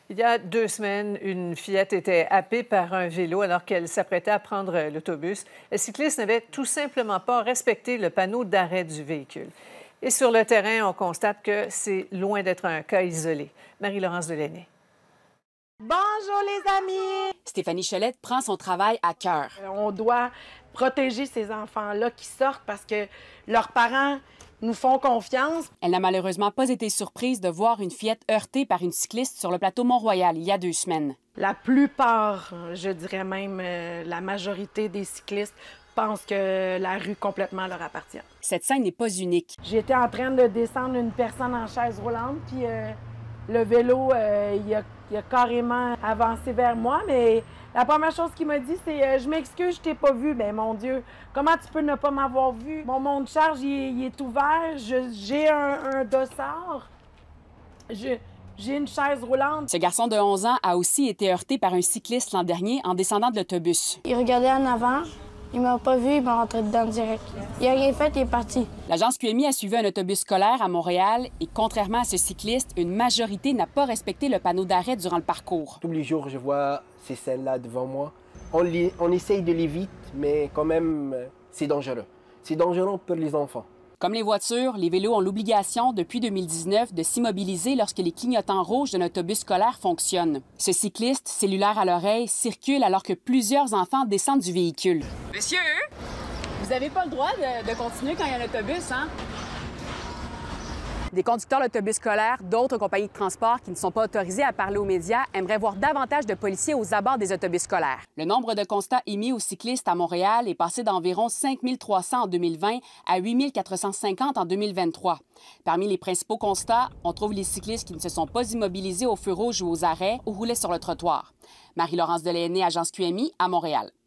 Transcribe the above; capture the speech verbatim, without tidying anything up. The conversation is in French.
Il y a deux semaines, une fillette était happée par un vélo alors qu'elle s'apprêtait à prendre l'autobus. Le cycliste n'avait tout simplement pas respecté le panneau d'arrêt du véhicule. Et sur le terrain, on constate que c'est loin d'être un cas isolé. Marie-Laurence Delaunay. Bonjour les amis! Stéphanie Cholette prend son travail à cœur. On doit protéger ces enfants-là qui sortent parce que leurs parents nous font confiance. Elle n'a malheureusement pas été surprise de voir une fillette heurtée par une cycliste sur le plateau Mont-Royal il y a deux semaines. La plupart, je dirais même euh, la majorité des cyclistes pensent que la rue complètement leur appartient. Cette scène n'est pas unique. J'étais en train de descendre une personne en chaise roulante, puis euh, le vélo, euh, il, a, il a carrément avancé vers moi, mais la première chose qu'il m'a dit, c'est euh, « Je m'excuse, je t'ai pas vu. » Ben mon Dieu, comment tu peux ne pas m'avoir vu? Mon monte de charge, il, il est ouvert, j'ai un, un dossard, j'ai une chaise roulante. Ce garçon de onze ans a aussi été heurté par un cycliste l'an dernier en descendant de l'autobus. Il regardait en avant. Il m'a pas vu, il m'a rentré dedans direct. Il a rien fait, il est parti. L'agence Q M I a suivi un autobus scolaire à Montréal et, contrairement à ce cycliste, une majorité n'a pas respecté le panneau d'arrêt durant le parcours. Tous les jours, je vois ces scènes-là devant moi. On, les, on essaye de les vite, mais quand même, c'est dangereux. C'est dangereux pour les enfants. Comme les voitures, les vélos ont l'obligation, depuis deux mille dix-neuf, de s'immobiliser lorsque les clignotants rouges d'un autobus scolaire fonctionnent. Ce cycliste, cellulaire à l'oreille, circule alors que plusieurs enfants descendent du véhicule. Monsieur, vous n'avez pas le droit de, de continuer quand il y a un autobus, hein? Des conducteurs d'autobus scolaires, d'autres compagnies de transport qui ne sont pas autorisés à parler aux médias aimeraient voir davantage de policiers aux abords des autobus scolaires. Le nombre de constats émis aux cyclistes à Montréal est passé d'environ cinq mille trois cents en deux mille vingt à huit mille quatre cent cinquante en deux mille vingt-trois. Parmi les principaux constats, on trouve les cyclistes qui ne se sont pas immobilisés aux feux rouges ou aux arrêts ou roulaient sur le trottoir. Marie-Laurence Delaunay, agence Q M I, à Montréal.